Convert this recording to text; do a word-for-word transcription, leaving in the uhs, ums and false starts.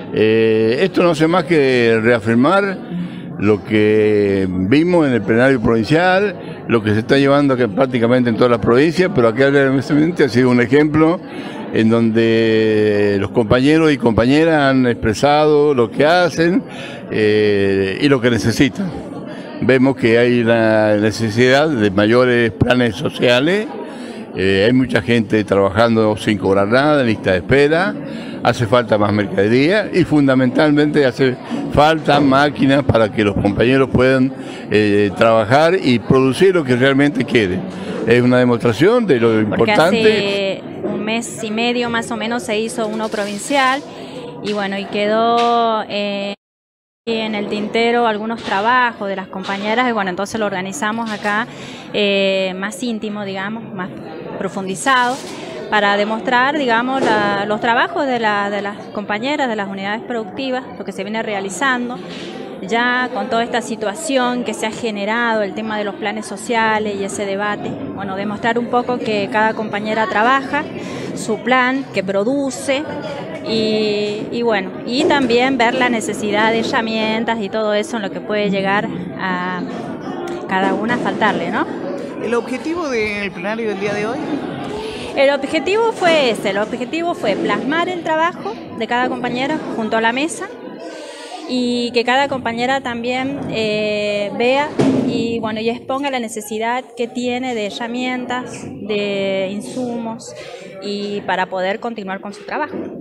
Eh, esto no hace más que reafirmar lo que vimos en el plenario provincial, lo que se está llevando acá prácticamente en todas las provincias, pero acá realmente ha sido un ejemplo en donde los compañeros y compañeras han expresado lo que hacen eh, y lo que necesitan. Vemos que hay la necesidad de mayores planes sociales, eh, hay mucha gente trabajando sin cobrar nada, en lista de espera, hace falta más mercadería y fundamentalmente hace falta máquinas para que los compañeros puedan eh, trabajar y producir lo que realmente quieren. Es una demostración de lo importante. Porque hace un mes y medio más o menos se hizo uno provincial y bueno, y quedó eh, en el tintero algunos trabajos de las compañeras y bueno, entonces lo organizamos acá eh, más íntimo, digamos, más profundizado, para demostrar, digamos, la, los trabajos de, la, de las compañeras de las unidades productivas, lo que se viene realizando, ya con toda esta situación que se ha generado, el tema de los planes sociales y ese debate, bueno, demostrar un poco que cada compañera trabaja su plan, que produce, y, y bueno, y también ver la necesidad de herramientas y todo eso en lo que puede llegar a cada una a faltarle, ¿no? ¿El objetivo del plenario del día de hoy? El objetivo fue ese, el objetivo fue plasmar el trabajo de cada compañera junto a la mesa y que cada compañera también eh, vea y, bueno, y exponga la necesidad que tiene de herramientas, de insumos y para poder continuar con su trabajo.